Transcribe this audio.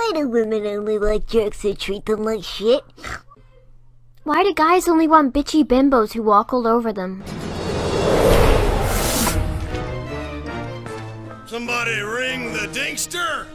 Why do women only like jerks who treat them like shit? Why do guys only want bitchy bimbos who walk all over them? Somebody ring the Dinkster!